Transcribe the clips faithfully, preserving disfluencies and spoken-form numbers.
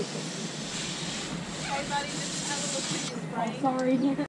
Hey buddy, just have a look at your brain. Oh, sorry.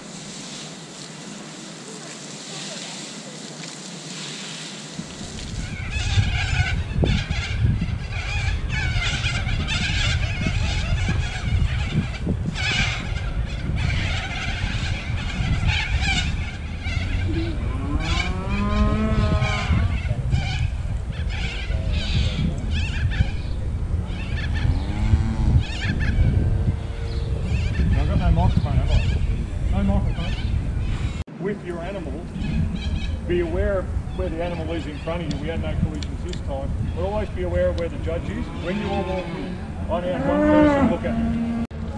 With your animal, be aware of where the animal is in front of you. We had no collisions this time, but always be aware of where the judge is. When you all walk in, on out one person, look at you.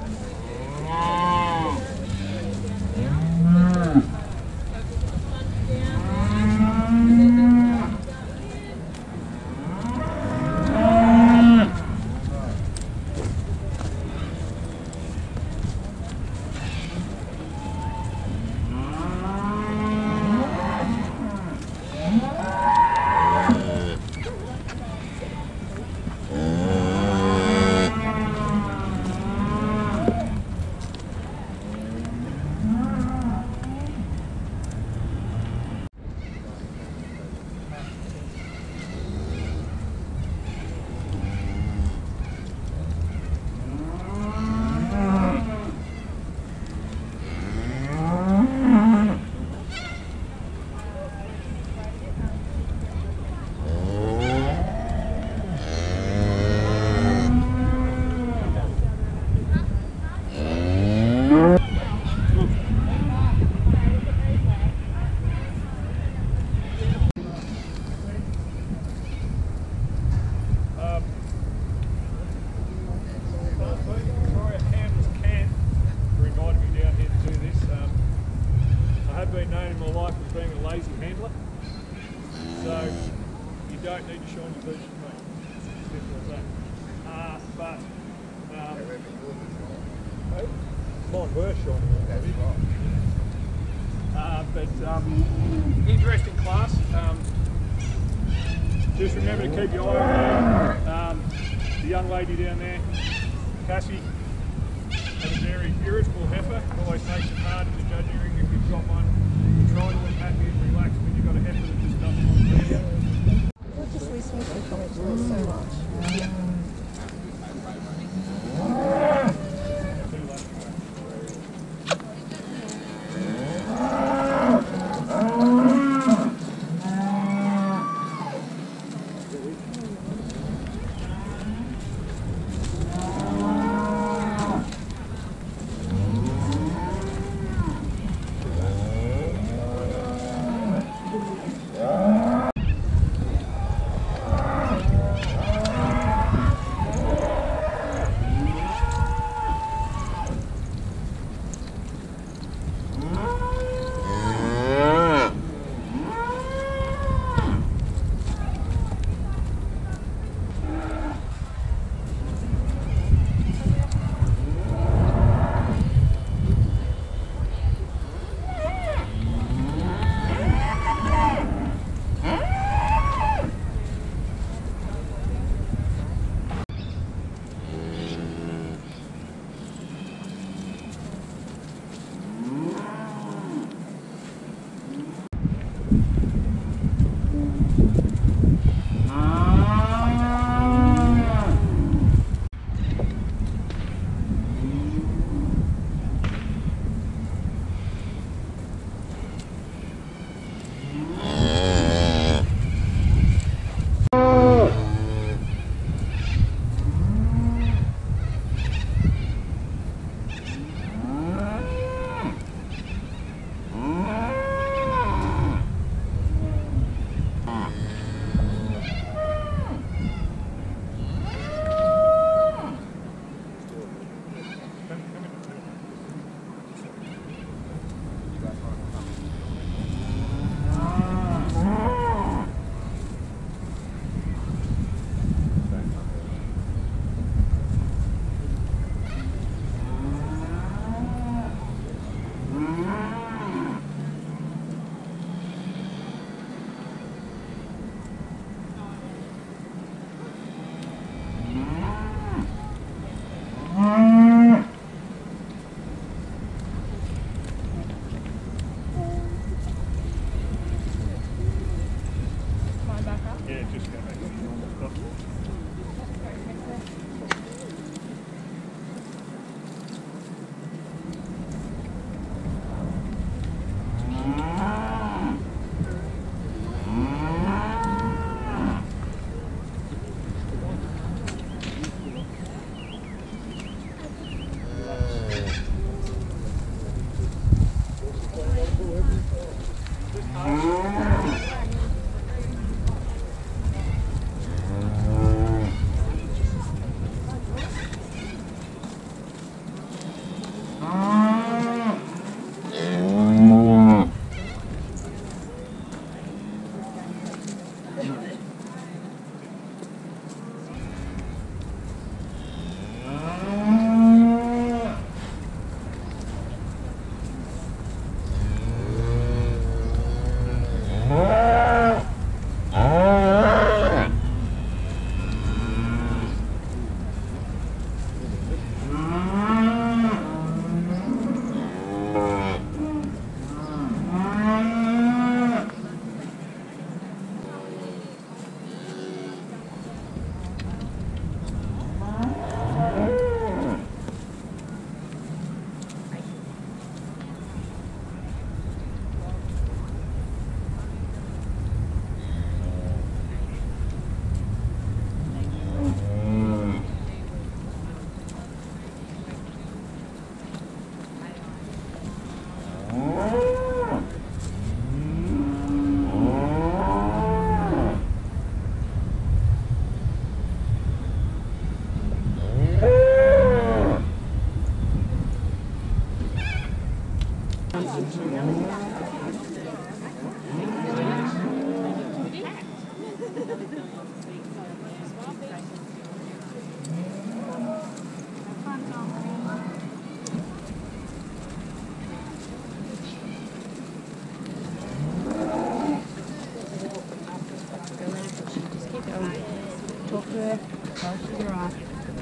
Being a lazy handler, so you don't need to shine your boots with me. Simple as that. Uh, but um, mine were shining. That's right. Uh, but um, interesting class. Um, just remember to keep your eye on um, the young lady down there, Cassie. Has a very irritable heifer. Always makes it hard in the judging ring if you've got one. Try to look happy and relaxed when you've got a heifer that just doesn't want to be here. What just recently commented so much? Yeah. Talk to her. Tell her she's alright.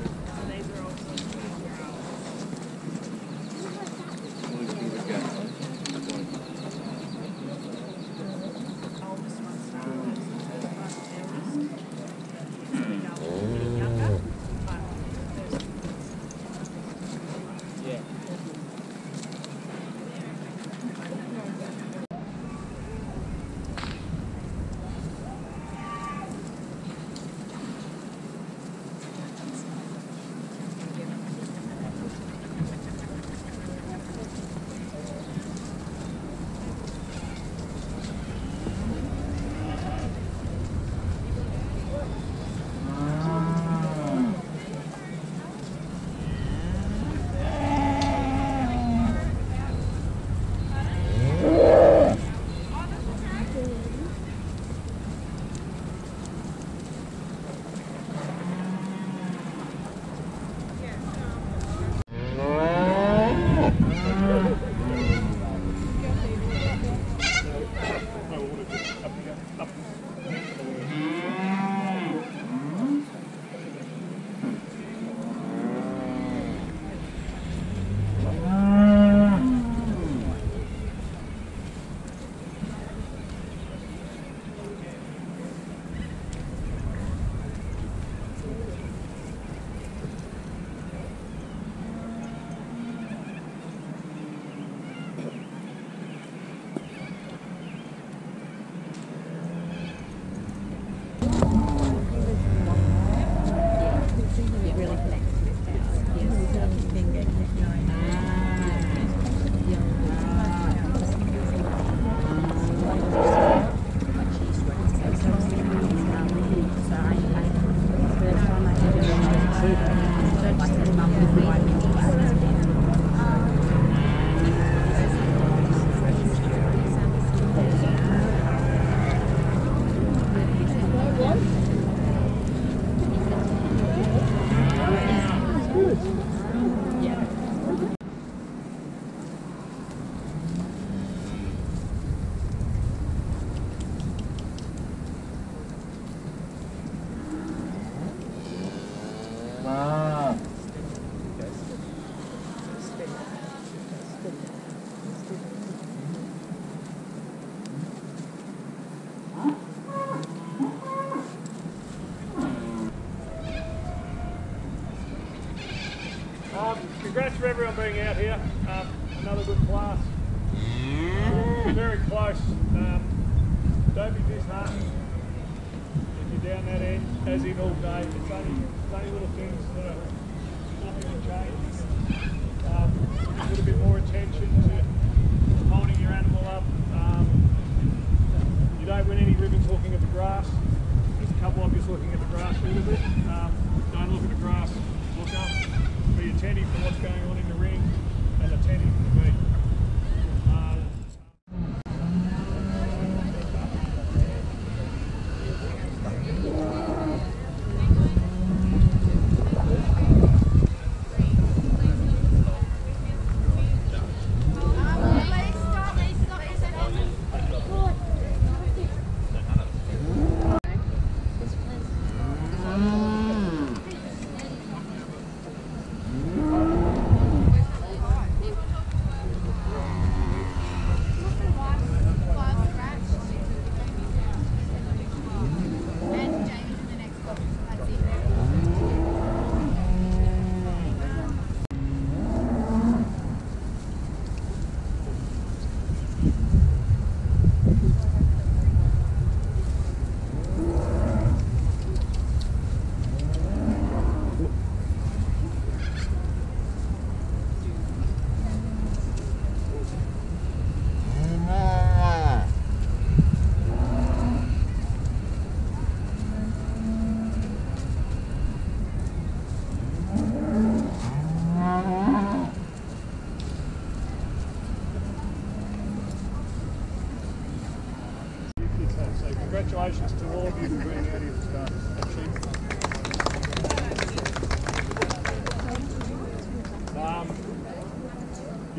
Um, congrats for everyone being out here. Um, another good class. Very close. Um, don't be disheartened if you're down that end, as in all day. It's only, it's only little things that are nothing will change. Um, a little bit more attention to holding your animal up. Um, you don't win any ribbons looking at the grass. There's a couple of you looking at the grass a little bit. Um, don't look at the grass. Look up. Be attentive to what's going on in the ring and attentive to me. Uh,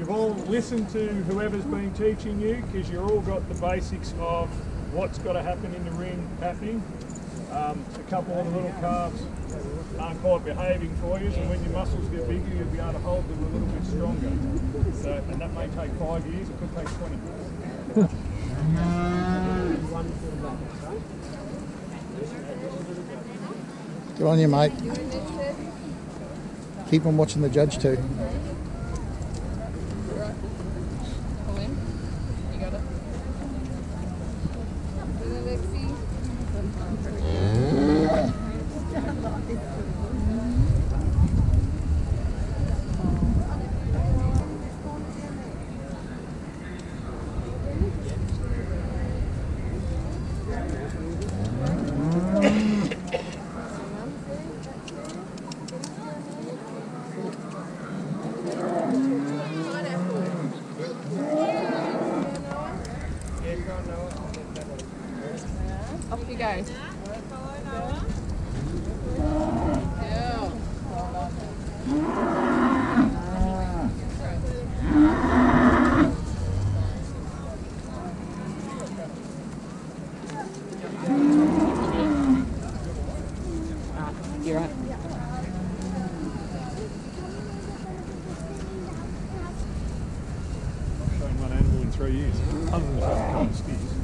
you've all listened to whoever's been teaching you, because you've all got the basics of what's got to happen in the ring happening. Um, a couple of the little calves aren't quite behaving for you, and when your muscles get bigger, you'll be able to hold them a little bit stronger. So, and that may take five years, it could take twenty. Good on you, mate. Keep on watching the judge too. Pull in. You got it. Alexi. Off you go. Yeah. You're right. I've shown one animal in three years, other than showing a couple of steers.